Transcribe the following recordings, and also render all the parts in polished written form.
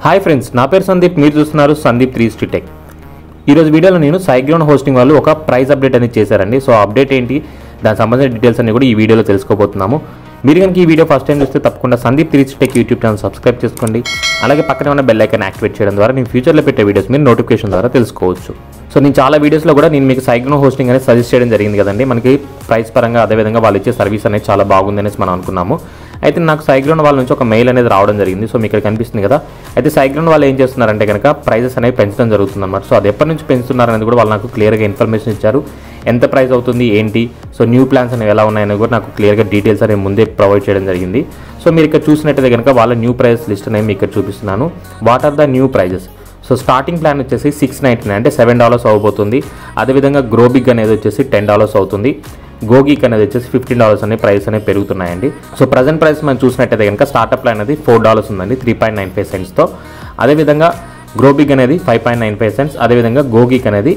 Hi friends, నా పేరు సందీప్. మీరు చూస్తున్నారు సందీప్ 360 టెక్. ఈరోజు వీడియోలో నేను సైగ్రౌండ్ హోస్టింగ్ వాళ్ళు ఒక ప్రైస్ అప్డేట్ అనేది చేశారండి. సో అప్డేట్ ఏంటి, దానికి సంబంధించిన డీటెయిల్స్ అన్ని కూడా ఈ వీడియోలో తెలుసుకోబోతున్నాము. మీరు కనుక ఈ వీడియో ఫస్ట్ టైం చూస్తే తప్పకుండా Sandeep 360 tech YouTube channel subscribe చేసుకోండి. అలాగే పక్కనే ఉన్న బెల్ ఐకాన్ యాక్టివేట్ చేయడం ద్వారా నేను ఫ్యూచర్లో పెట్టే వీడియోస్ మీరు నోటిఫికేషన్ ద్వారా తెలుసుకోవచ్చు. సో నేను చాలా వీడియోస్లో కూడా నేను మీకు సైగ్రౌండ్ హోస్టింగ్ అనేది సజెస్ట్ చేయడం జరిగింది కదండి. మనకి ప్రైస్ పరంగా అదేవిధంగా వాళ్ళు ఇచ్చే సర్వీస్ అనేది చాలా బాగుంది అనేసి మనం అనుకున్నాము. అయితే నాకు సైగ్రౌండ్ వాళ్ళ నుంచి ఒక మెయిల్ అనేది రావడం జరిగింది. సో మీకు ఇక్కడ కనిపిస్తుంది కదా. అయితే సైగ్రౌండ్ వాళ్ళు ఏం చేస్తున్నారంటే కనుక ప్రైజెస్ అనేవి పెంచడం జరుగుతుంది అన్నమాట. సో అది ఎప్పటి నుంచి పెంచుతున్నారు అనేది కూడా వాళ్ళు నాకు క్లియర్గా ఇన్ఫర్మేషన్ ఇచ్చారు. ఎంత ప్రైస్ అవుతుంది ఏంటి, సో న్యూ ప్లాన్స్ అనేవి ఎలా ఉన్నాయని కూడా నాకు క్లియర్గా డీటెయిల్స్ అనేవి ముందే ప్రొవైడ్ చేయడం జరిగింది. సో మీరు ఇక్కడ చూసినట్టయితే కనుక వాళ్ళ న్యూ ప్రైస్ లిస్ట్ అనేవి మీకు ఇక్కడ చూపిస్తున్నాను. What are the new prices? So starting plan వచ్చేసి $699 అంటే $7 అవ్వబోతుంది. అదేవిధంగా గ్రోబిగ్ అనేది వచ్చేసి $10 అవుతుంది. గోగీక్ అనేది వచ్చేసి $15 అనే ప్రైస్ అనేవి పెరుగుతున్నాయండి. సో ప్రజెంట్ ప్రైస్ మనం చూసినట్టయితే కనుక స్టార్టప్ ప్లాన్ అనేది $4 ఉందండి 3.95 సెంట్స్తో. అదేవిధంగా గ్రోబిగ్ అనేది 5.95 సెంట్స్, అదేవిధంగా గోగీక్ అనేది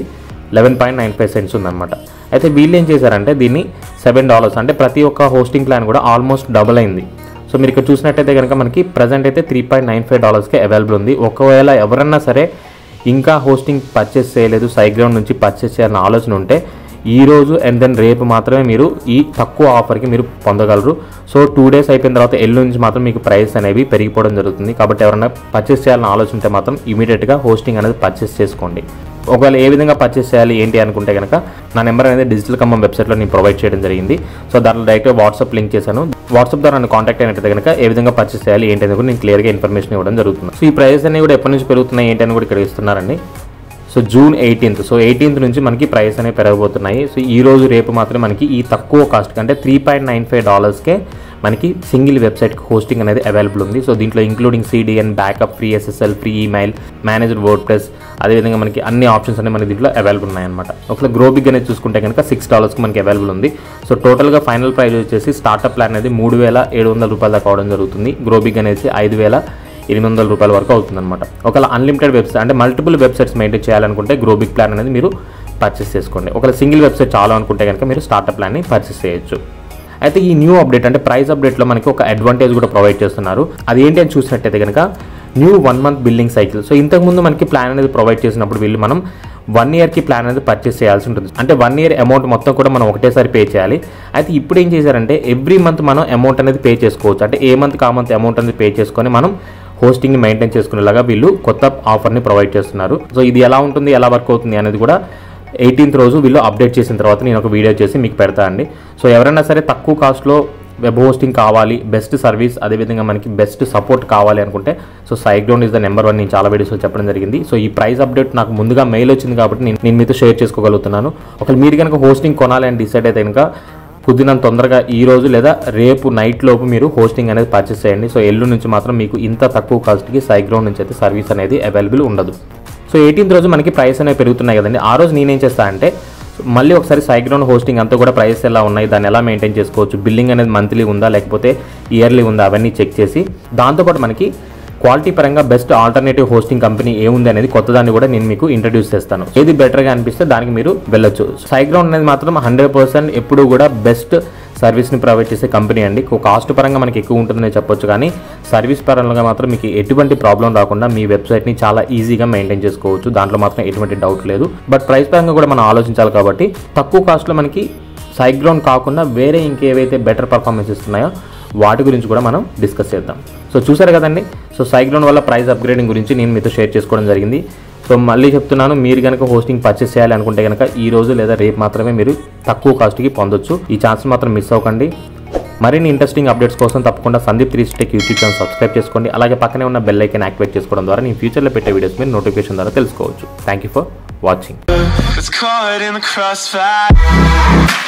11.95 సెంట్స్ ఉందన్నమాట. అయితే వీళ్ళు ఏం చేశారంటే దీన్ని $7 అంటే ప్రతి ఒక్క హోస్టింగ్ ప్లాన్ కూడా ఆల్మోస్ట్ డబుల్ అయింది. సో మీరు ఇక్కడ చూసినట్టయితే కనుక మనకి ప్రజెంట్ అయితే $3.95కే అవైలబుల్ ఉంది. ఒకవేళ ఎవరన్నా సరే ఇంకా హోస్టింగ్ పర్చేస్ చేయలేదు, సైగ్రౌండ్ నుంచి పర్చేస్ చేయాలని ఆలోచన ఉంటే ఈరోజు అండ్ దెన్ రేపు మాత్రమే మీరు ఈ తక్కువ ఆఫర్కి మీరు పొందగలరు. సో 2 డేస్ అయిపోయిన తర్వాత ఎల్లుండి నుంచి మాత్రం మీకు ప్రైస్ అనేవి పెరిగిపోవడం జరుగుతుంది. కాబట్టి ఎవరైనా పర్చేస్ చేయాలని ఆలోచన ఉంటే మాత్రం ఇమీడియట్గా హోస్టింగ్ అనేది పర్చేస్ చేసుకోండి. ఒకవేళ ఏ విధంగా పర్చేస్ చేయాలి ఏంటి అనుకుంటే కనుక నా నెంబర్ అనేది డిజిటల్ ఖమ్మం వెబ్సైట్లో నేను ప్రొవైడ్ చేయడం జరిగింది. సో దాంట్లో డైరెక్ట్గా వాట్సాప్ లింక్ చేశాను. వాట్సాప్ ద్వారా నన్ను కాంటాక్ట్ అయినట్టయితే కనుక ఏ విధంగా పర్చేస్ చేయాలి ఏంటి అనేది కూడా నేను క్లియర్గా ఇన్ఫర్మేషన్ ఇవ్వడం జరుగుతుంది. సో ఈ ప్రైస్ అనేవి కూడా ఎప్పటి నుంచి పెరుగుతున్నాయి ఏంటి అని కూడా ఇక్కడ ఇస్తున్నారండి. So June 18th, so 18th నుంచి మనకి ప్రైస్ అనేవి పెరగబోతున్నాయి. సో ఈ రోజు రేపు మాత్రమే మనకి ఈ తక్కువ కాస్ట్ అంటే $3.95కే మనకి సింగిల్ వెబ్సైట్కి హోస్టింగ్ అనేది అవైలబుల్ ఉంది. సో దీంట్లో including CDN, backup, free SSL, free email, managed WordPress, అదేవిధంగా మనకి అన్ని ఆప్షన్స్ అనేవి మనకి దీంట్లో అవైలబుల్ ఉన్నాయన్నమాట. ఒకవేళ గ్రోబిగ్ అనేది చూసుకుంటే కనుక $6కి మనకి అవైలబుల్ ఉంది. సో టోటల్గా ఫైనల్ ప్రైస్ వచ్చేసి స్టార్టప్ ప్లాన్ అనేది $3,700 దాకా అవడం జరుగుతుంది. గ్రోబిగ్ అనేది $5,800 వరకు అవుతుందన్నమాట. ఒకవేళ అన్లిమిటెడ్ వెబ్సైట్ అంటే మల్టిపుల్ వెబ్సైట్స్ మెయింటైన్ చేయాలనుకుంటే గ్రోబిగ్ ప్లాన్ అనేది మీరు పర్చేస్ చేసుకోండి. ఒకవేళ సింగిల్ వెబ్సైట్ చాలు అనుకుంటే కనుక మీరు స్టార్టప్ ప్లాన్ని పర్చేస్ చేయొచ్చు. అయితే ఈ న్యూ అప్డేట్ అంటే ప్రైస్ అప్డేట్లో మనకి ఒక అడ్వాంటేజ్ కూడా ప్రొవైడ్ చేస్తున్నారు. అది ఏంటి అని చూసినట్టయితే కనుక new 1 month billing cycle. So ఇంతకుముందు మనకి ప్లాన్ అనేది ప్రొవైడ్ చేసినప్పుడు వీళ్ళు మనం 1 yearకి ప్లాన్ అనేది పర్చేస్ చేయాల్సి ఉంటుంది. అంటే 1 year అమౌంట్ మొత్తం కూడా మనం ఒకటేసారి పే చేయాలి. అయితే ఇప్పుడు ఏం చేశారంటే ఎవ్రీ మంత్ మనం అమౌంట్ అనేది పే చేసుకోవచ్చు. అంటే ఏ మంత్ కా మంత్ అమౌంట్ అనేది పే చేసుకొని మనం హోస్టింగ్ని మెయింటైన్ చేసుకునేలాగా వీళ్ళు కొత్త ఆఫర్ని ప్రొవైడ్ చేస్తున్నారు. సో ఇది ఎలా ఉంటుంది, ఎలా వర్క్ అవుతుంది అనేది కూడా 18th రోజు వీళ్ళు అప్డేట్ చేసిన తర్వాత నేను ఒక వీడియో చేసి మీకు పెడతా అండి. సో ఎవరైనా సరే తక్కువ కాస్ట్లో వెబ్ హోస్టింగ్ కావాలి, బెస్ట్ సర్వీస్, అదేవిధంగా మనకి బెస్ట్ సపోర్ట్ కావాలి అనుకుంటే so SiteGround is the number 1 నేను చాలా వీడియోస్లో చెప్పడం జరిగింది. సో ఈ ప్రైస్ అప్డేట్ నాకు ముందుగా మెయిల్ వచ్చింది కాబట్టి నేను మీతో షేర్ చేసుకోగలుగుతున్నాను. ఒకవేళ మీరు కనుక హోస్టింగ్ కొనాలి అని డిసైడ్ అయితే కనుక కుదిరినంత తొందరగా ఈ రోజు లేదా రేపు నైట్ లోపు మీరు హోస్టింగ్ అనేది పర్చేస్ చేయండి. సో ఎల్లుండి నుంచి మాత్రం మీకు ఇంత తక్కువ కాస్ట్కి సైగ్రౌండ్ నుంచి అయితే సర్వీస్ అనేది అవైలబుల్ ఉండదు. సో 18th రోజు మనకి ప్రైస్ అనేవి పెరుగుతున్నాయి కదండి. ఆ రోజు నేనేం చేస్తా అంటే మళ్ళీ ఒకసారి సైగ్రౌండ్ హోస్టింగ్ అంతా కూడా ప్రైస్ ఎలా ఉన్నాయి, దాన్ని ఎలా మెయింటైన్ చేసుకోవచ్చు, బిల్లింగ్ అనేది మంత్లీ ఉందా లేకపోతే ఇయర్లీ ఉందా అవన్నీ చెక్ చేసి దాంతోపాటు మనకి క్వాలిటీ పరంగా బెస్ట్ ఆల్టర్నేటివ్ హోస్టింగ్ కంపెనీ ఏముంది అనేది కొత్తదాన్ని కూడా నేను మీకు ఇంట్రడ్యూస్ చేస్తాను. ఏది బెటర్గా అనిపిస్తే దానికి మీరు వెళ్ళొచ్చు. సైగ్రౌండ్ అనేది మాత్రం 100% ఎప్పుడు కూడా బెస్ట్ సర్వీస్ని ప్రొవైడ్ చేసే కంపెనీ అండి. కాస్ట్ పరంగా మనకి ఎక్కువ ఉంటుందని చెప్పొచ్చు, కానీ సర్వీస్ పరంగా మాత్రం మీకు ఎటువంటి ప్రాబ్లం రాకుండా మీ వెబ్సైట్ని చాలా ఈజీగా మెయింటైన్ చేసుకోవచ్చు. దాంట్లో మాత్రం ఎటువంటి డౌట్ లేదు. బట్ ప్రైస్ పరంగా కూడా మనం ఆలోచించాలి కాబట్టి తక్కువ కాస్ట్లో మనకి సైగ్రౌండ్ కాకుండా వేరే ఇంకేవైతే బెటర్ పర్ఫార్మెన్స్ ఇస్తున్నాయో వాటి గురించి కూడా మనం డిస్కస్ చేద్దాం. సో చూసారు కదండి. సో సైగ్రౌండ్ వల్ల ప్రైస్ అప్గ్రేడింగ్ గురించి నేను మీతో షేర్ చేసుకోవడం జరిగింది. సో మళ్ళీ చెప్తున్నాను, మీరు కనుక హోస్టింగ్ పర్చేస్ చేయాలి అనుకుంటే కనుక ఈ రోజు లేదా రేపు మాత్రమే మీరు తక్కువ కాస్ట్కి పొందొచ్చు. ఈ ఛాన్స్ మాత్రం మిస్ అవ్వకండి. మరిన్ని ఇంట్రెస్టింగ్ అప్డేట్స్ కోసం తప్పకుండా Sandeep 360 tech YouTube channel subscribe చేసుకోండి. అలాగే పక్కనే ఉన్న బెల్ ఐకాన్ యాక్టివేట్ చేసుకోవడం ద్వారా నేను ఫ్యూచర్లో పెట్టే వీడియోస్ మీరు నోటిఫికేషన్ ద్వారా తెలుసుకోవచ్చు. Thank you for watching.